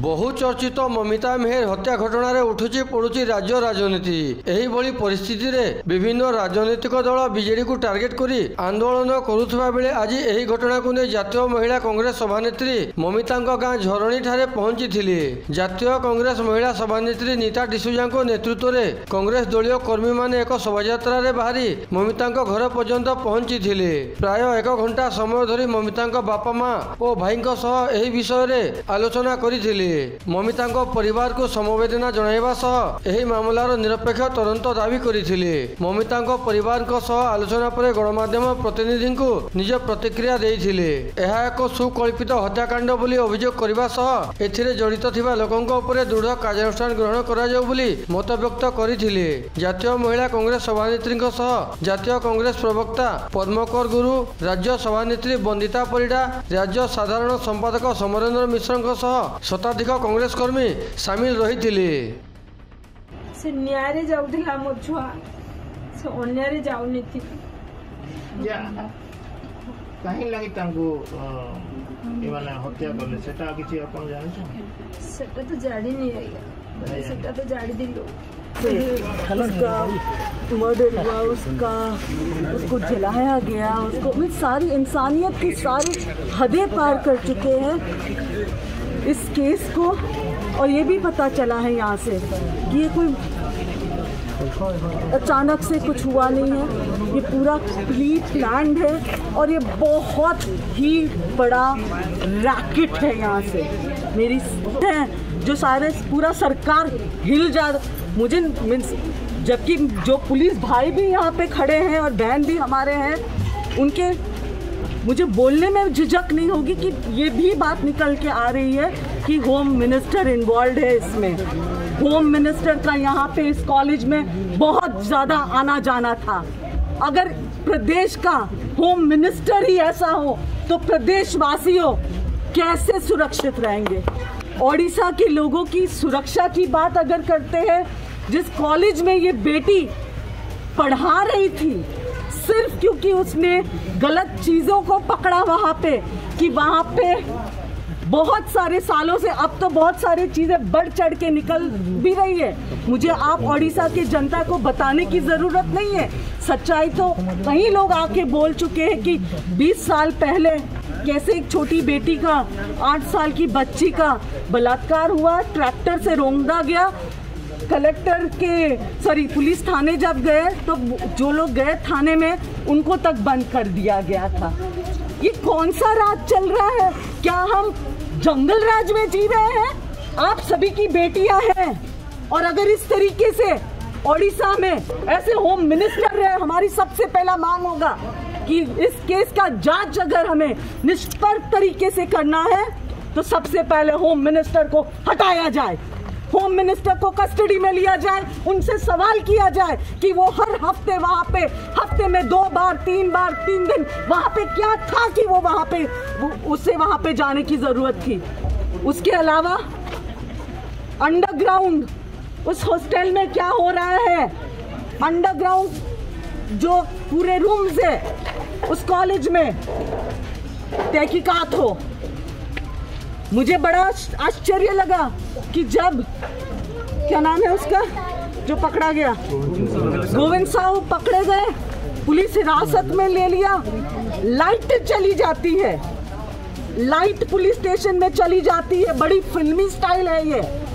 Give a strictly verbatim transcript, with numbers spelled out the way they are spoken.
बहुचर्चित ममिता मेहर हत्या घटना उठुची पड़ुची राज्य राजनीति। एही भली परिस्थिति रे विभिन्न राजनीतिक दल बीजेडी को टार्गेट करी आंदोलन करुवा बेले आज एही घटना को नहीं जातीय महिला कांग्रेस सभानेत्री ममिता गाँ झरणी ठारे पहुंची थिली। जातीय कांग्रेस महिला सभानेत्री नीता डिसूजा नेतृत्व में कांग्रेस दलीय कर्मी माने एक शोभायात्रा रे बाहरी ममिता घर पर्यंत पहुंची थिले। प्राय एक घंटा समय धरी ममिता बापा माँ और भाई एही विषय रे आलोचना करिथिले। ममिता परिवार को समवेदना जणाइबा सह एही मामलार निरपेक्ष तदंत दाबी करिथिले। ममिता परिवार सह आलोचना पर गणमाध्यम प्रतिनिधि को निज प्रतिक्रिया देइथिले। एहा एक सुकल्पित हत्याकांड बोली अभियोग करबा सह एथिरे जड़ित थिबा लोकंक उपरे दृढ़ कार्यानुष्ठान ग्रहण करा जाऊ बोली मत व्यक्त करिथिले। जातीय महिला कांग्रेस सभानेत्री सह जातीय कांग्रेस प्रवक्ता पद्मकर गुरु, राज्य सभानेत्री बंदिता परिडा, राज्य साधारण संपादक समरेंद्र मिश्र सह शताधिक कांग्रेस कर्मी सामिल रही। से न्याय जाउथिला मोर छुआ से अन्याय जाउनी थी या कहीं लगी तांको ए वाला हत्या करले सेटा किछि अपन जानि छ सेटा तो जाड़ी नहीं आया सेटा तो जाड़ी दिलो उसका मर्डर हुआ, उसका उसको जलाया गया, उसको सारी इंसानियत की सारी हदें पार कर चुके हैं इस केस को। और ये भी पता चला है यहाँ से कि ये कोई अचानक से कुछ हुआ नहीं है, ये पूरा प्री प्लान्ड है और ये बहुत ही बड़ा रैकेट है। यहाँ से मेरी है जो सारे पूरा सरकार हिल जा, मुझे मीन्स जबकि जो पुलिस भाई भी यहाँ पे खड़े हैं और बहन भी हमारे हैं, उनके मुझे बोलने में झिझक नहीं होगी कि ये भी बात निकल के आ रही है कि होम मिनिस्टर इन्वॉल्व है इसमें। होम मिनिस्टर का यहाँ पे इस कॉलेज में बहुत ज़्यादा आना जाना था। अगर प्रदेश का होम मिनिस्टर ही ऐसा हो तो प्रदेशवासियों कैसे सुरक्षित रहेंगे? ओडिशा के लोगों की सुरक्षा की बात अगर करते हैं, जिस कॉलेज में ये बेटी पढ़ा रही थी, सिर्फ क्योंकि उसने गलत चीज़ों को पकड़ा वहाँ पे कि वहाँ पे बहुत सारे सालों से अब तो बहुत सारी चीज़ें बढ़ चढ़ के निकल भी रही है। मुझे आप ओडिशा की जनता को बताने की ज़रूरत नहीं है, सच्चाई तो कई लोग आके बोल चुके हैं कि बीस साल पहले कैसे एक छोटी बेटी का, आठ साल की बच्ची का बलात्कार हुआ, ट्रैक्टर से रौंदा गया। कलेक्टर के सॉरी पुलिस थाने जब गए तो जो लोग गए थाने में उनको तक बंद कर दिया गया था। ये कौन सा राज चल रहा है? क्या हम जंगल राज में जी रहे हैं? आप सभी की बेटियां हैं और अगर इस तरीके से ओडिशा में ऐसे होम मिनिस्टर रहे, हमारी सबसे पहला मांग होगा कि इस केस का जांच अगर हमें निष्पक्ष तरीके से करना है तो सबसे पहले होम मिनिस्टर को हटाया जाए, होम मिनिस्टर को कस्टडी में लिया जाए, उनसे सवाल किया जाए कि वो हर हफ्ते वहाँ पे हफ्ते में दो बार तीन बार तीन दिन वहाँ पे क्या था कि वो वहाँ पे उससे वहाँ पे जाने की जरूरत थी। उसके अलावा अंडरग्राउंड उस हॉस्टल में क्या हो रहा है, अंडरग्राउंड जो पूरे रूम्स है उस कॉलेज में तहकीकात हो। मुझे बड़ा आश्चर्य लगा कि जब क्या नाम है उसका जो पकड़ा गया, गोविंद साहू पकड़े गए, पुलिस हिरासत में ले लिया, लाइट चली जाती है, लाइट पुलिस स्टेशन में चली जाती है, बड़ी फिल्मी स्टाइल है ये।